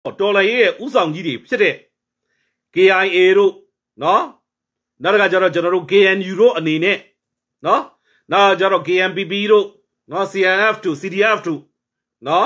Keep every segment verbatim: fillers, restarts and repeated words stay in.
တော်လှန်ရေးရဲ့ဥဆောင်ကြီးတွေဖြစ်တဲ့ K I A တို့နော်နောက်တစ်ခါကျတော့ကျွန်တော်တို့ K N U တို့အနေနဲ့နော်နောက်ကျတော့ K M P P တို့နော် C N F တို့ C D F တို့နော်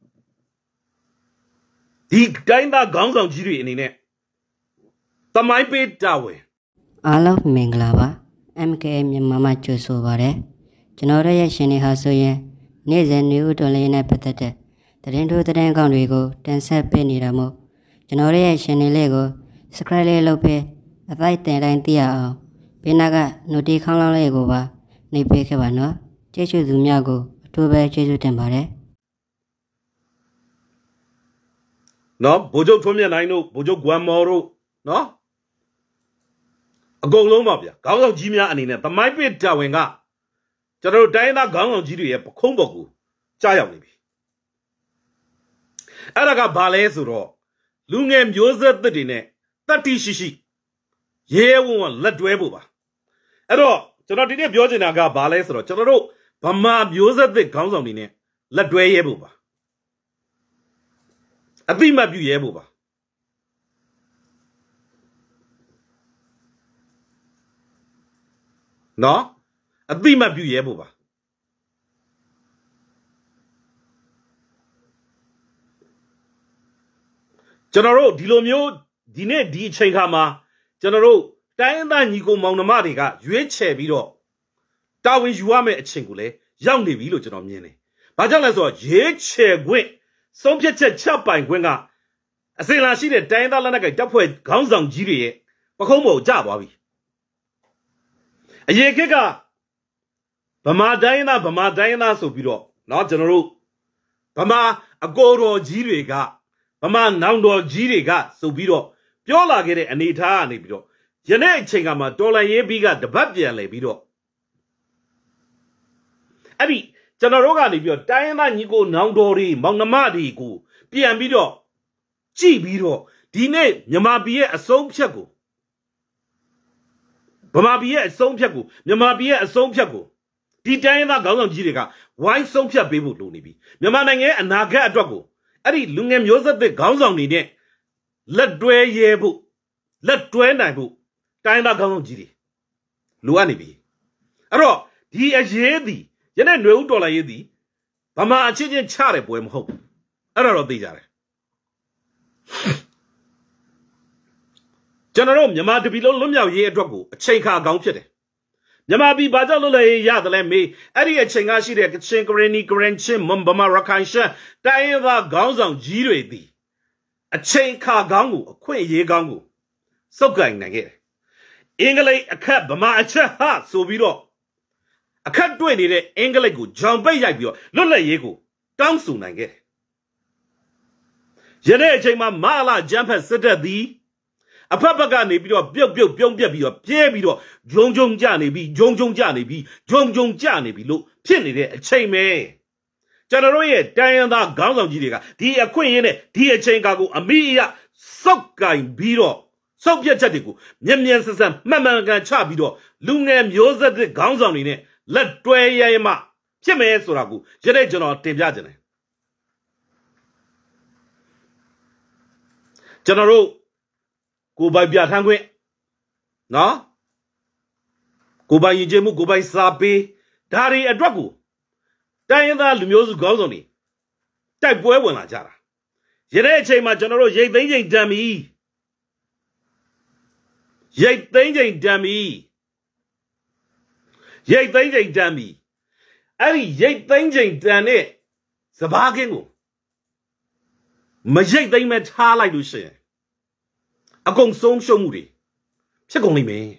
ဒီတိုင်းသားခေါင်းဆောင်ကြီးတွေအနေနဲ့သမိုင်းပေးတာဝင်အားလုံးမင်္ဂလာပါ M K မြန်မာမှာကြိုဆိုပါရစေကျွန်တော်တို့ရဲ့ရှင်နေဟာဆိုရင်နေ့စဉ်နေဦးတော်လေးနဲ့ပတ်သက်တဲ့သတင်းတို့သတင်းကောင်းတွေကိုတင်ဆက်ပေးနေတာမို့ကျွန်တော်ရဲ့ရှင်နေလေးကို subscribe လေးလုပ်ပေးအတိုင်းတင်တိုင်းသိရအောင်ဘေးနားက notification ခေါင်းလောင်းလေးကိုပါနှိပ်ပေးခဲ့ပါနော်ကျေးဇူးသူများကိုအထူးပဲကျေးဇူးတင်ပါတယ်နော်ဗိုလ်ချုပ်ထွန်းမြတ်နိုင်တို့ဗိုလ်ချုပ်ဂွမ်မော်တို့နော်အကုန်လုံးပါဗျာခေါင်းဆောင်ကြီးများအနေနဲ့သမိုင်းပစ်တာဝင်ကကျွန်တော်တို့တိုင်းသားခေါင်းဆောင်ကြီးတွေရဲ့ပခုံးပေါ်ကိုကြားရောက်နေပြီအဲ့ဒါကဘာလဲဆိုတော့လူငယ်မျိုးဆက်သစ်တွေနဲ့တတိရှိရှိရဲဝံ့ဝံ့လက်တွဲဖို့ပါအဲ့တော့ကျွန်တော်ဒီနေ့ပြောချင်တာကဘာလဲဆိုတော့ကျွန်တော်တို့ဗမာမျိုးဆက်သစ်ခေါင်းဆောင်တွေနဲ့လက်တွဲရဲဖို့ပါအတိမတ်ပြုရဲဖို့ပါနော်အတိမတ်ပြုရဲဖို့ပါကျွန်တော်တို့ဒီလိုမျိုးဒီနေ့ဒီအချိန်ခါမှာကျွန်တော်တို့တိုင်းသားညီကိုမောင်နှမတွေကရွေးချယ်ပြီးတော့တာဝန်ယူရမယ့်အချိန်ကိုလည်းရောက်နေပြီလို့ကျွန်တော်မြင်တယ်။ဘာကြောင့်လဲဆိုတော့ရွေးချယ်ခွင့်ဆုံးဖြတ်ချက်ချပိုင်ခွင့်ကအစင်လာရှိတဲ့တိုင်းသားလက်နက်ကိုင်တပ်ဖွဲ့ခေါင်းဆောင်ကြီးတွေရဲ့ပခုံးပေါ်ကျသွားပြီ။အရေးခက်ကဗမာတိုင်းသားဗမာတိုင်းသားဆိုပြီးတော့เนาะကျွန်တော်တို့ဗမာအကိုတော်ကြီးတွေကဗမာနောင်တော်ကြီးတွေကဆိုပြီးတော့ပြောလာခဲ့တဲ့အနေအထားကနေပြီးတော့ယနေ့အချိန်ကမှတော်လန်ရေးပြီးကတပတ်ပြန်လဲပြီးတော့အဲ့ဒီကျွန်တော်တို့ကနေပြီးတော့တိုင်းရင်းသားညီကိုနောင်တော်တွေမောင်နှမတွေကိုပြန်ပြီးတော့ကြည့်ပြီးတော့ဒီနေ့မြန်မာပြည်ရဲ့အဆုံးဖြတ်ကိုဗမာပြည်ရဲ့အဆုံးဖြတ်ကိုမြန်မာပြည်ရဲ့အဆုံးဖြတ်ကိုဒီတိုင်းရင်းသားခေါင်းဆောင်ကြီးတွေကဝိုင်းဆုံးဖြတ်ပေးဖို့လိုနေပြီမြန်မာနိုင်ငံရဲ့အနာဂတ်အတွက်ကိုအဲ့ဒီလူငယ်မျိုးဆက်သစ်ခေါင်းဆောင်တွေနဲ့လက်တွဲရဲဖို့လက်တွဲနိုင်ဖို့တိုင်းသားခေါင်းဆောင်ကြီးတွေလိုအပ်နေပြီအဲ့တော့ဒီအရေးသည်ယနေ့ຫນွေဦးတော်လာရေးသည်ဗမာအချင်းချင်းချတဲ့ပွဲမဟုတ်ဘူးအဲ့ဒါတော့သိကြတယ်ကျွန်တော်တို့မြန်မာတပီလုံးလွတ်မြောက်ရေးအတွက်ကိုအချိန်ခါကောင်းဖြစ်တယ်မြန်မာပြည်ဘာကြောင့်လွတ်လပ်ရေးရတယ်လဲမေးအဲ့ဒီအချိန်ကရှိတဲ့ကချင်ကရင်နီကရင်ချင်းမွန်ဗမာရခိုင်ရှမ်းတိုင်းရင်းသားခေါင်းဆောင်ကြီးတွေသည်အချိန်ခါကောင်းကိုအခွင့်အရေးကောင်းကိုစုပ်ကိုင်နိုင်ခဲ့တယ်အင်္ဂလိပ်အခက်ဗမာအချက်ဟာဆိုပြီးတော့အခက်တွေ့နေတဲ့အင်္ဂလိပ်ကိုဂျောင်ပိတ်ရိုက်ပြီးတော့လွတ်လပ်ရေးကိုတောင်းဆိုနိုင်ခဲ့တယ်ယနေ့အချိန်မှာမဟာလာဂျမ်ဖက်စစ်တပ်သည်အဖက်ဘက်ကနေပြီးတော့ပြုတ်ပြုတ်ပြုံးပြက်ပြီးတော့ပြဲပြီးတော့ဂျုံဂျုံကြနေပြီးဂျုံဂျုံကြနေပြီးဂျုံဂျုံကြနေပြီးလို့ဖြစ်နေတဲ့အချိန်ပဲကျွန်တော်တို့ရဲ့တိုင်းရင်းသားခေါင်းဆောင်ကြီးတွေကဒီအခွင့်အရေးနဲ့ဒီအချိန်ကာကိုအမိအယစောက်ကင်ပြီးတော့စောက်ပြက်ချက်တွေကိုမြင်မြန်ဆန်ဆန်မှန်မှန်ကန်ချပြီးတော့လူငယ်မျိုးဆက်တဲ့ခေါင်းဆောင်တွေနဲ့လက်တွဲရဲမှဖြစ်မယ်ဆိုတာကိုယနေ့ကျွန်တော်တင်ပြခြင်းတယ်ကျွန်တော်တို့ကိုပိုင်ပြထမ်းခွင့်နော်ကိုပိုင်ရင်ကျမှုကိုပိုင်စာပေးဒါတွေအတွက်ကိုတိုင်းရင်းသားလူမျိုးစုခေါင်းဆောင်တွေတိုက်ပွဲဝင်လာကြတာယနေ့အချိန်မှာကျွန်တော်တို့ရိတ်သိမ်းချိန်တန်ပြီရိတ်သိမ်းချိန်တန်ပြီရိတ်သိမ်းချိန်တန်ပြီအဲ့ဒီရိတ်သိမ်းချိန်တန်တဲ့စဘာကင်းကိုမရိတ်သိမ်းမဲ့ထားလိုက်လို့ရှိရင်အကုန်ဆုံးရှုံးမှုတွေဖြစ်ကုန်လိမ့်မယ်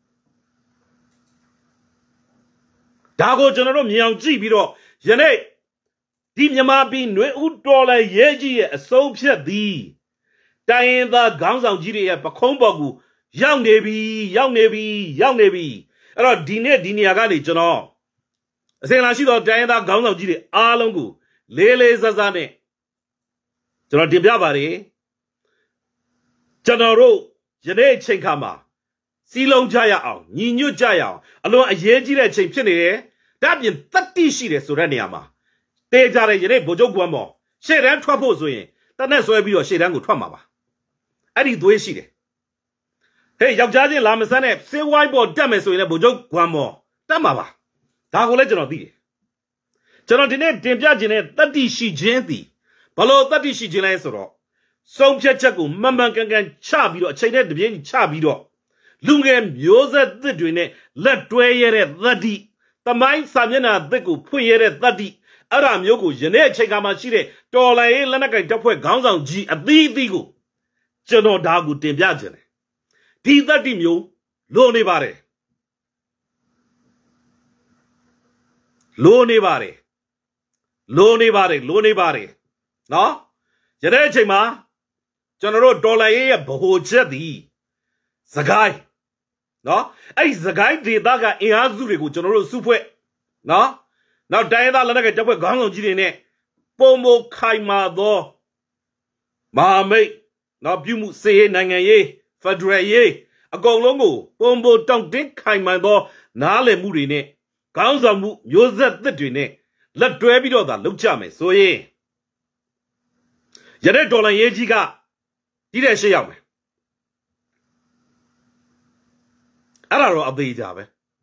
ဒါကိုကျွန်တော်တို့မြင်အောင်ကြည့်ပြီးတော့ယနေ့ဒီမြန်မာပြည်ຫນွေဦးတော်လည်းရဲကြီးရဲ့အဆုံးဖြတ်သည်တိုင်းရင်းသားခေါင်းဆောင်ကြီးတွေရဲ့ပခုံးပေါ်ကိုရောက်နေပြီရောက်နေပြီရောက်နေပြီအဲ့တော့ဒီနေ့ဒီနေရာကနေကျွန်တော်အစင်လာရှိသောတိုင်းရင်းသားခေါင်းဆောင်ကြီးတွေအားလုံးကိုလေးလေးစားစားနဲ့ကျွန်တော်တင်ပြပါတယ်ကျွန်တော်တို့ယနေ့အချိန်ခါမှာစီလုံးကြရအောင်ညီညွတ်ကြရအောင်အလွန်အရေးကြီးတဲ့အချိန်ဖြစ်နေတယ်ဒါပြင်တတိရှိတယ်ဆိုတဲ့နေရာမှာတေးကြတဲ့ယနေ့ဗိုလ်ချုပ်ကွမ်မော်ရှေ့တန်းထွက်ဖို့ဆိုရင်တနက်ဆွဲပြီးတော့ရှေ့တန်းကိုထွက်မှာပါအဲ့ဒီသွေးရှိတယ်ဟေးယောက်ျားချင်းလာမစမ်းနဲ့စေးဝိုင်းပေါ်တက်မယ်ဆိုရင်လည်းဗိုလ်ချုပ်ဂွမ်မော်တက်မှာပါဒါကိုလည်းကျွန်တော်သိတယ်ကျွန်တော်ဒီနေ့တင်ပြခြင်းနဲ့တတ္တိရှိခြင်းသည်ဘလို့တတ္တိရှိခြင်းလဲဆိုတော့ဆုံးဖြတ်ချက်ကိုမှန်မှန်ကန်ကန်ချပြီးတော့အချိန်နဲ့တပြေးညီချပြီးတော့လူငယ်မျိုးဆက်သစ်တွေနဲ့လက်တွဲရတဲ့တတ္တိသမိုင်းစာမျက်နှာသစ်ကိုဖွင့်ရတဲ့တတ္တိအဲ့ဒါမျိုးကိုယနေ့အချိန်ကမှရှိတဲ့တော်လှန်ရေးလက်နက်ကိုင်တပ်ဖွဲ့ခေါင်းဆောင်ကြီးအသီးသီးကိုကျွန်တော်ဒါကိုတင်ပြခြင်းတယ်ဒီတတ္တိမျိုးလိုနေပါတယ်လိုနေပါတယ်လိုနေပါတယ်လိုနေပါတယ်နော်ယနေ့အချိန်မှာကျွန်တော်တို့တော်လှန်ရေးရဲ့ဗဟိုချက်သည်စကိုင်းနော်အဲ့ဒီစကိုင်းဒေသကအင်အားစုတွေကိုကျွန်တော်တို့စုဖွဲ့နော်နောက်တိုင်းသားလက်နက်ကတပ်ဖွဲ့ခေါင်းဆောင်ကြီးတွေနဲ့ပုံမခိုင်မာသောမဟာမိတ်နော်ပြုမှုစေရေးနိုင်ငံရေးဖက်ဒရယ်ရေးအကုန်လုံးကိုပုံမတောင့်တင်းခိုင်မာသောနားလည်မှုတွေနဲ့ခေါင်းဆောင်မှုမျိုးဆက်သစ်တွေနဲ့လက်တွဲပြီးတော့သာလုပ်ကြမယ်ဆိုရင်ရတဲ့ဒေါ်လာရေးကြီးကဒီတဲ့ရှေ့ရောက်မယ်အဲ့ဒါတော့အသေးကြပဲ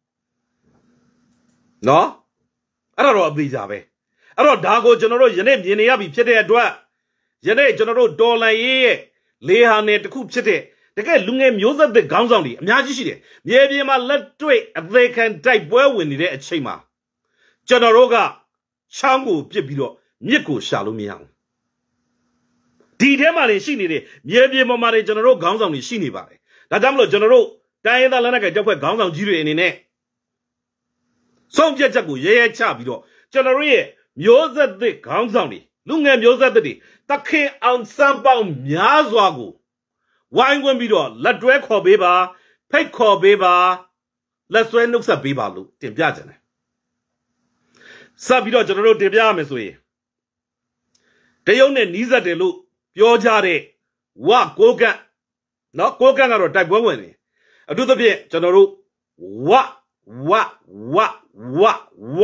နော်အဲ့ဒါတော့အသေးကြပဲအဲ့တော့ဒါကိုကျွန်တော်တို့ယနေ့မြင်နေရပြီဖြစ်တဲ့အတွက်ယနေ့ကျွန်တော်တို့ဒေါ်လာရေးရဲ့လေဟာနယ်တစ်ခုဖြစ်တဲ့တကယ်လူငယ်မျိုးဆက်သစ်ခေါင်းဆောင်တွေအများကြီးရှိတယ်မြေပြင်မှာလက်တွေ့အသေးခံတိုက်ပွဲဝင်နေတဲ့အချိန်မှာကျွန်တော်တို့ကချောင်းကိုပြစ်ပြီးတော့မြစ်ကိုရှာလို့မရဘူးဒီထဲမှာနေရှိနေတဲ့မြေပြင်ပေါ်မှာနေကျွန်တော်တို့ခေါင်းဆောင်တွေရှိနေပါတယ်ဒါကြောင့်မလို့ကျွန်တော်တို့တိုင်းရင်းသားလက်နက်ကိုင်တပ်ဖွဲ့ခေါင်းဆောင်ကြီးတွေအနေနဲ့ဆုံးဖြတ်ချက်ကိုရဲရဲချပြီးတော့ကျွန်တော်တို့ရဲ့မျိုးဆက်သစ်ခေါင်းဆောင်တွေလူငယ်မျိုးဆက်သစ်တွေတခင်အောင်စံပေါင်းများစွာကိုဝိုင်းဝန်းပြီးတော့လက်တွဲခေါ်ပေးပါဖိတ်ခေါ်ပေးပါလက်ဆွဲနှုတ်ဆက်ပေးပါလို့တင်ပြကြတယ်ဆက်ပြီးတော့ကျွန်တော်တို့တင်ပြရမယ်ဆိုရင်တရုတ်နဲ့နီးစပ်တယ်လို့ပြောကြတဲ့ဝကိုကန့်နော်ကိုကန့်ကတော့တိုက်ပွဲဝင်နေအထူးသဖြင့်ကျွန်တော်တို့ဝဝဝဝဝ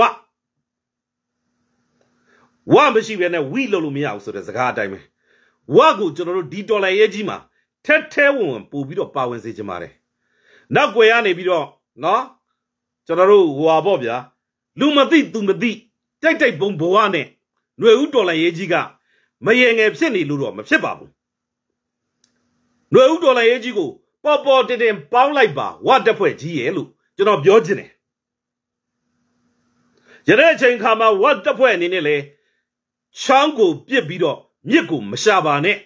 ဝမရှိဘဲနဲ့ဝီလို့လို့မရဘူးဆိုတဲ့စကားအတိုင်းပဲဝကိုကျွန်တော်တို့ဒီတော်လိုက်ရေးကြီးမှာထက်ထဲဝင်ဝင်ပို့ပြီးတော့ပါဝင်စေချင်ပါတယ်နောက်ွယ်ရနေပြီးတော့နော်ကျွန်တော်တို့ဟွာပေါ့ဗျာလူမသိသူမသိတိုက်တိုက်ပုံဘဝနဲ့ຫນွေဦးတော်လိုက်ရေးကြီးကမရေငယ်ဖြစ်နေလို့တော့မဖြစ်ပါဘူးຫນွေဦးတော်လိုက်ရေးကြီးကိုပေါ်ပေါ်တင်တင်ပေါင်းလိုက်ပါဝတက်ဖွဲ့ကြီးရဲ့လို့ကျွန်တော်ပြောချင်တယ်ရတဲ့အချိန်ခါမှာဝတက်ဖွဲ့အနေနဲ့လေချောင်းကိုပြစ်ပြီးတော့မြစ်ကိုမရှာပါနဲ့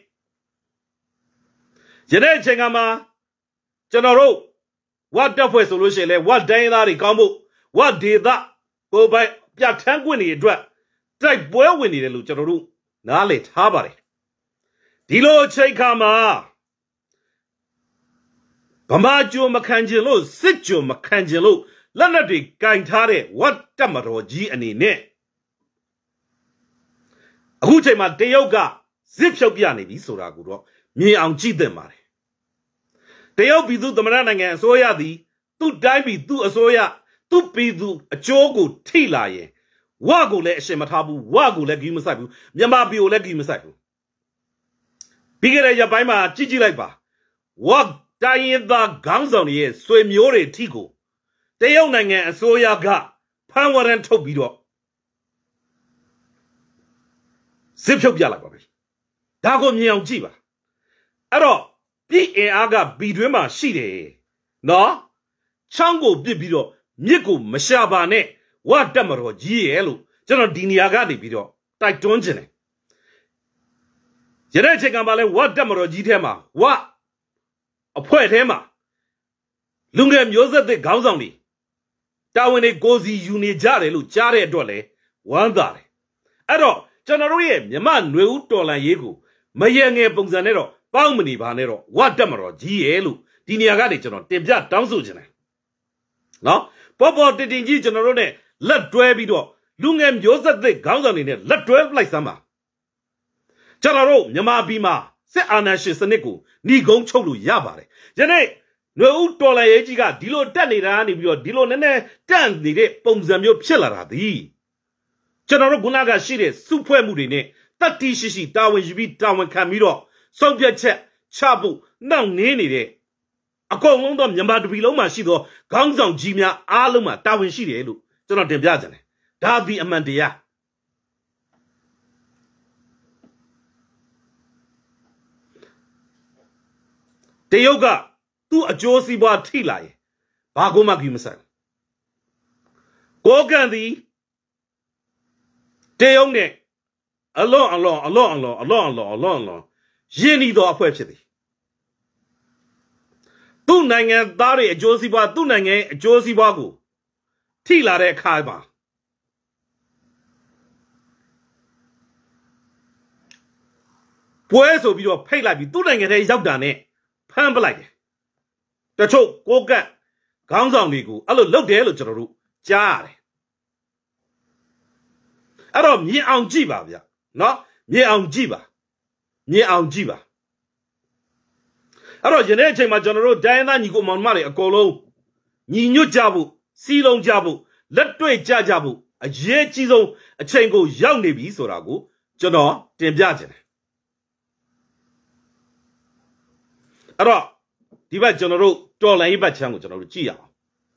ရတဲ့အချိန်ခါမှာကျွန်တော်တို့ဝတက်ဖွဲ့ဆိုလို့ရှိရင်လေဝတိုင်းသားတွေကောင်းဖို့ဝဒေသကိုပိုင်ပြဋ္ဌာန်းခွင့်တွေအတွက်တိုက်ပွဲဝင်နေတယ်လို့ကျွန်တော်တို့နားလည်ထားပါတယ်ဒီလိုအချိန်ခါမှာဗမာကြုံမခံကျင်လို့စစ်ကြုံမခံကျင်လို့လက်နက်တွေကင်ထားတဲ့ဝတ်တက်မတော်ကြီးအနေနဲ့အခုချိန်မှာတရုတ်ကစစ်ဖြုတ်ပြနေပြီဆိုတာကိုတော့မြင်အောင်ကြည့်သင့်ပါတယ်တရုတ်ပြည်သူသမ္မတနိုင်ငံအစိုးရသည်သူ့တိုင်းပြည်သူ့အစိုးရသူ့ပြည်သူအကျိုးကိုထိလာရင်ဝကိုလည်းအရှင်မထားဘူးဝကိုလည်းဂီးမဆိုင်ဘူးမြန်မာပြည်ကိုလည်းဂီးမဆိုင်ဘူးပြီးခဲ့တဲ့ရက်ပိုင်းမှာကြည့်ကြည့်လိုက်ပါဝတိုင်းရင်းသားခေါင်းဆောင်တွေရဲ့ဆွေမျိုးတွေထိကိုတရုတ်နိုင်ငံအစိုးရကဖမ်းဝရမ်းထုတ်ပြီးတော့စစ်ဖြုတ်ပြလိုက်ပါပြီဒါကိုမြင်အောင်ကြည့်ပါအဲ့တော့ပြည်အင်အားကပြည်တွင်းမှာရှိတယ်နော်ချောင်းကိုပြစ်ပြီးတော့မြစ်ကိုမရှာပါနဲ့ဝတက်မတော်ကြီးရဲ့လို့ကျွန်တော်ဒီနေရာကနေပြီးတော့တိုက်တွန်းခြင်းတယ်ရတဲ့ချိန်ကမှလဲဝတက်မတော်ကြီးထဲမှာဝအဖွဲ့ထဲမှာလူငယ်မျိုးဆက်သစ်ခေါင်းဆောင်တွေတာဝန်တွေကိုစီယူနေကြတယ်လို့ကြားတဲ့အတွက်လဲဝမ်းသာတယ်အဲ့တော့ကျွန်တော်တို့ရဲ့မြမຫນွေဦးတော်လန်ရေးကိုမရငယ်ပုံစံနဲ့တော့ပေါင်းမနေပါနဲ့တော့ဝတက်မတော်ကြီးရဲ့လို့ဒီနေရာကနေကျွန်တော်တင်ပြတောင်းဆိုခြင်းတယ်နော်ပေါ်ပေါ်တင်တင်ကြီးကျွန်တော်တို့ ਨੇ လက်တွဲပြီးတော့လူငယ်မျိုးဆက်သစ်ခေါင်းဆောင်တွေနဲ့လက်တွဲလိုက်စမ်းပါကျွန်တော်တို့မြန်မာပြည်မှာစစ်အာဏာရှင်စနစ်ကိုหนีကုန်းချုပ်လို့ရပါတယ်ယနေ့ຫນွေဦးတော်လှန်ရေးကြီးကဒီလိုတက်နေတာကနေပြီးတော့ဒီလိုနည်းနည်းတန့်နေတဲ့ပုံစံမျိုးဖြစ်လာတာသည်ကျွန်တော်တို့ခုနကရှိတဲ့စုဖွဲ့မှုတွေနဲ့တတ်တီရှိရှိတာဝန်ယူပြီးတာဝန်ခံပြီးတော့ဆုံးဖြတ်ချက်ချဖို့နှောင့်နှေးနေတဲ့အကုန်လုံးသောမြန်မာတပီလုံးမှာရှိသောခေါင်းဆောင်ကြီးများအားလုံးမှာတာဝန်ရှိတယ်လို့ကျွန်တော်တင်ပြကြတယ်ဒါဒီအမှန်တရားတရုတ်ကသူ့အကျိုးစီးပွားထိလာရင်ဘာကိုမှကြည့်မဆိုင်ကိုကန်သည်တရုတ်နဲ့အလွန်အလွန်အလွန်အလွန်အလွန်အလွန်အလွန်အလွန်ရင်းနှီးသောအဖွဲ့ဖြစ်သည်သူ့နိုင်ငံသားတွေအကျိုးစီးပွားသူ့နိုင်ငံရဲ့အကျိုးစီးပွားကိုထိလာတဲ့အခါမှာပွဲဆိုပြီးတော့ဖိတ်လိုက်ပြီးသူ့နိုင်ငံထဲရောက်တာနဲ့ဖမ်းပလိုက်တယ်တချို့ကိုကန့်ခေါင်းဆောင်တွေကိုအဲ့လိုလုပ်တယ်လို့ကျွန်တော်တို့ကြားရတယ်အဲ့တော့မြင်အောင်ကြည့်ပါဗျနော်မြင်အောင်ကြည့်ပါမြင်အောင်ကြည့်ပါအဲ့တော့ယနေ့အချိန်မှာကျွန်တော်တို့ဒိုင်းသားညီကိုမောင်မတွေအကုန်လုံးညီညွတ်ကြဖို့စီးလုံးကြဖို့လက်တွေ့ကြကြဖို့အရေးကြီးဆုံးအချိန်ကိုရောက်နေပြီဆိုတာကိုကျွန်တော်တင်ပြချင်တယ်အဲ့တော့ဒီဘက်ကျွန်တော်တို့တော်လိုင်းဘက်ချမ်းကိုကျွန်တော်တို့ကြည့်ရအောင်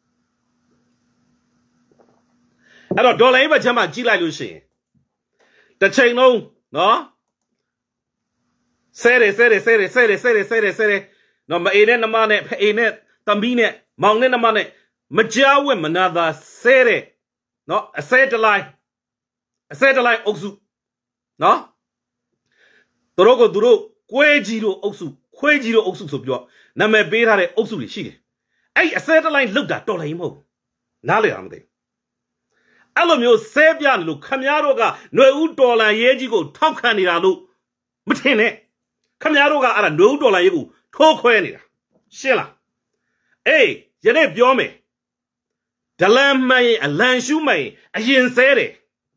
အဲ့တော့ဒေါ်လာရေးဘက်ချမ်းမှာကြည့်လိုက်လို့ရှိရင်တစ်ချိန်လုံးနော်ဆဲတယ်ဆဲတယ်ဆဲတယ်ဆဲတယ်ဆဲတယ်ဆဲတယ်ဆဲတယ်နော်မအေနဲ့နမနဲ့ဖအေနဲ့တမီနဲ့မောင်နဲ့နမနဲ့မကြောက်ဝဲမနာသာဆဲတယ်နော်အဆဲတလိုက်အဆဲတလိုက်အုပ်စုနော်သူတို့ကသူတို့ကွဲကြီးတို့အုပ်စုခွေးကြီးတို့အုပ်စုဆိုပြီးတော့နာမည်ပေးထားတဲ့အုပ်စုတွေရှိတယ်အဲ့အဆဲတလိုက်လောက်တာတော်လိုက်မဟုတ်နားလေတာမသိအဲ့လိုမျိုးဆဲပြနေလို့ခမည်းတော်ကຫນွေဦးတော်လန်ရဲကြီးကိုထောက်ခံနေတာလို့မထင်နဲ့ခမည်းတော်ကအဲ့ဒါຫນွေဦးတော်လန်ရဲကိုထိုးခွဲနေတာရှင်းလားအေးယနေ့ပြောမယ်ဒလန်မရင်အလန်ရှူးမရင်အရင်ဆဲတယ်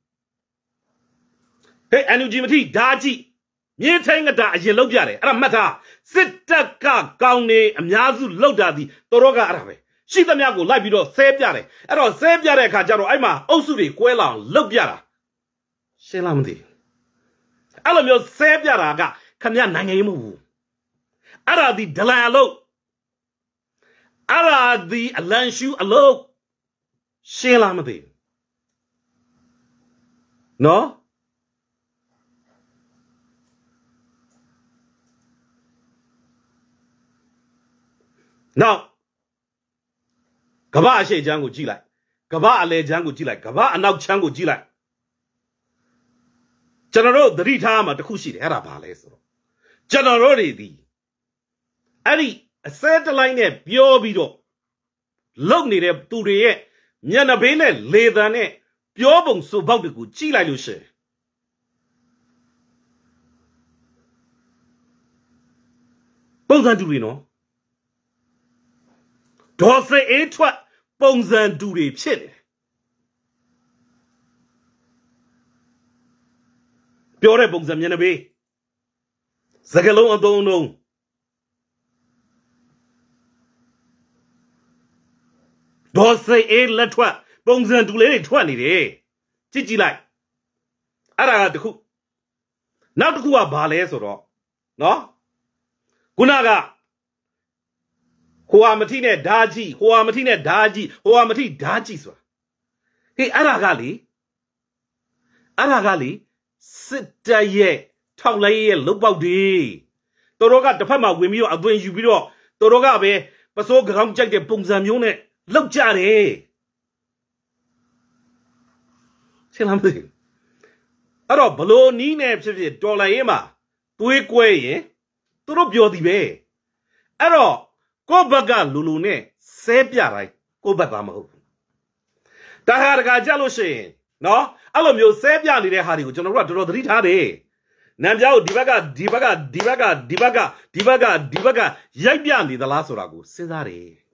ဟေးအန်ယူဂျီမတိဓာကြီးမြေထိုင်းကတာအရင်လောက်ပြတယ်အဲ့ဒါမှတ်ထားစစ်တပ်ကကောင်းနေအများစုလောက်တာဒီတော်တော့ကအဲ့ဒါပဲရှိသမျှကိုလိုက်ပြီးတော့ဆဲပြတယ်အဲ့တော့ဆဲပြတဲ့အခါကျတော့အဲ့မှာအုပ်စုတွေကွဲလောင်လောက်ပြတာရှင်းလားမသိအဲ့လိုမျိုးဆဲပြတာကခမရနိုင်ငံရေးမဟုတ်ဘူးအဲ့ဒါဒီဒလန်အလုပ်အဲ့ဒါဒီအလန်ရှူအလုပ်ရှင်းလားမသိနော်နောက်ကဘာအရှိချမ်းကိုကြည့်လိုက်ကဘာအလဲချမ်းကိုကြည့်လိုက်ကဘာအနောက်ချမ်းကိုကြည့်လိုက်ကျွန်တော်တို့သတိထားမှာတခုရှိတယ်အဲ့ဒါဘာလဲဆိုတော့ကျွန်တော်တို့တွေဒီအဲ့ဒီအစဲတလိုက်နဲ့ပြောပြီးတော့လုံနေတဲ့သူတွေရဲ့မျက်နှာဘေးနဲ့လေသံနဲ့ပြောပုံဆိုပေါက်တွေကိုကြည့်လိုက်လို့ရှိရင်ပုံစံတူတွေနော်ဒေါ်စေအေးထွက်ပုံစံတူတွေဖြစ်တယ်ပြောတဲ့ပုံစံမျက်နှာပေးစကလုံးအသုံးလုံးဒေါ်စေအေးလက်ထွက်ပုံစံတူလေးတွေထွက်နေတယ်ကြည့်ကြည့်လိုက်အဲ့ဒါကတခုနောက်တစ်ခုကဘာလဲဆိုတော့နော်ခုနကဟိုဟာမထိနဲ့ဓာကြီးဟိုဟာမထိနဲ့ဓာကြီးဟိုဟာမထိဓာကြီးဆိုတာဟေးအဲ့ဒါကလေအဲ့ဒါကလေစစ်တပ်ရဲ့ထောက်လိုက်ရဲ့လုတ်ပေါက်တွေတော်တော်ကတစ်ဖက်မှာဝင်ပြီးတော့အသွင်ယူပြီးတော့တော်တော်ကပဲပစိုးကြောင်ကြိုက်တဲ့ပုံစံမျိုးနဲ့လောက်ကြတယ်ရှင်းလားမသိဘူးအဲ့တော့ဘလို့နီးနေဖြစ်ဖြစ်တော်လိုက်ရေးမှာသွေးကွဲရင်သူတို့ပြောသည်ပဲအဲ့တော့ကိုဘက်ကလူလူနဲ့ဆဲပြတိုင်းကိုဘက်ကမဟုတ်ဘူးတခါတခါကြလို့ရှိရင်နော်အဲ့လိုမျိုးဆဲပြနေတဲ့ဟာတွေကိုကျွန်တော်တို့ကတော်တော်သတိထားတယ်နံပြောက်ဒီဘက်ကဒီဘက်ကဒီဘက်ကဒီဘက်ကဒီဘက်ကဒီဘက်ကရိုက်ပြနေသလားဆိုတာကိုစဉ်းစားတယ်